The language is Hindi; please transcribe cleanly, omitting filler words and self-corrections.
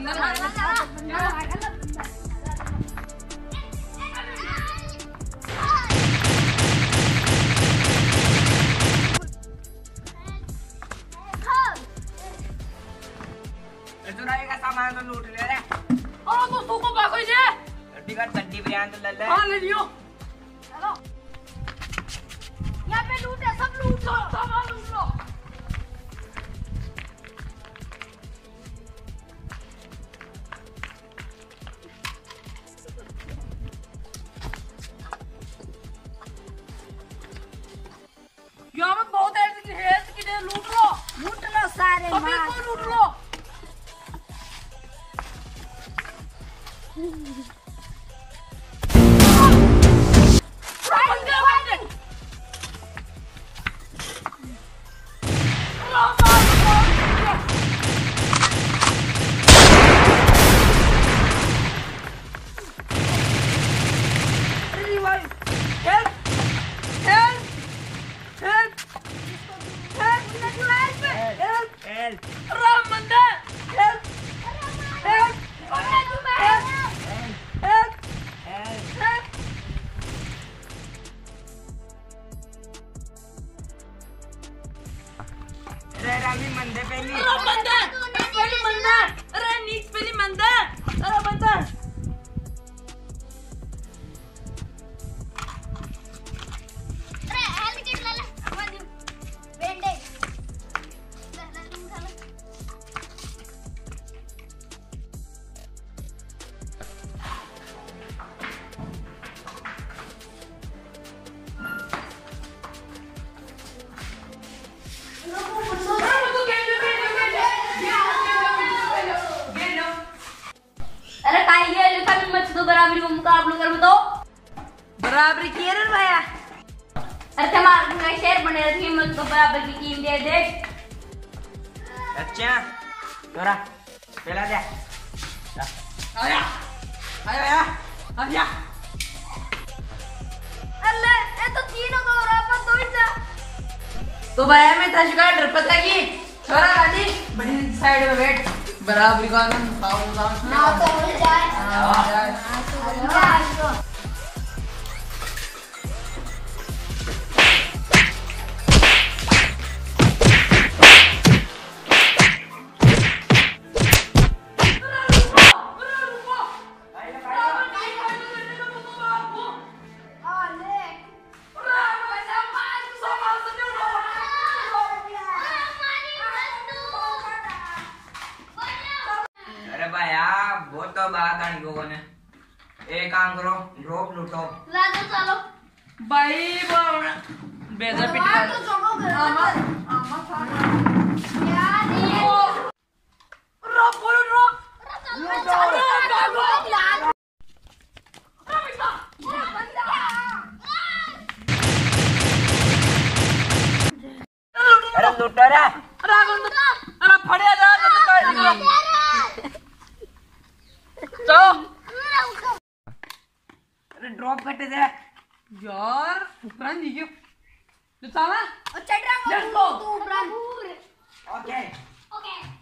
बंदर मारेगा। का सामान तो लूट ले रे। और तो तू को भागो जे टिकट चड्डी बयान तो ले ले। हां ले लियो। चलो यहां पे लूट है, सब लूट लो, सामान लूट लो। यहां पे बहुत हेल्थ की दे, लूट लो सारे, सभी को लूट लो। रामी मंदे पहली अरे नीच पहली मंदे, अरे बंदर अरे हेल्थ किट ले ले, अपन बैंडेज बराबरी को मुकाबला कर बताओ। बराबरी की रे भैया। अरे तुम्हारा शेर बने रही हिम्मत को बराबर की टीम दे दे। अच्छा तोरा पहला दे। आया आया आया। अल्ले ये तो तीनों को बराबर दो ही था। तो भैया मैं तशका डर पता की छोरा गाड़ी बड़ी साइड में बैठ। बराबरी का ना तो हो जाए। बहुत तो बात आनी लोगों ने। एक काम करो, ड्रॉप लूटो। ला दो चलो भाई बेजा पिट कर। तो छोड़ो घर आमा यार ये ड्रॉप बोलो ड्रॉप। अरे लूटो रे। अरे फड़े जा चलो। अरे ड्रॉप कटे दे यार उपरांत दीजिए तो चला चढ़ रहा Let's go. तू ब्रांड ओके ओके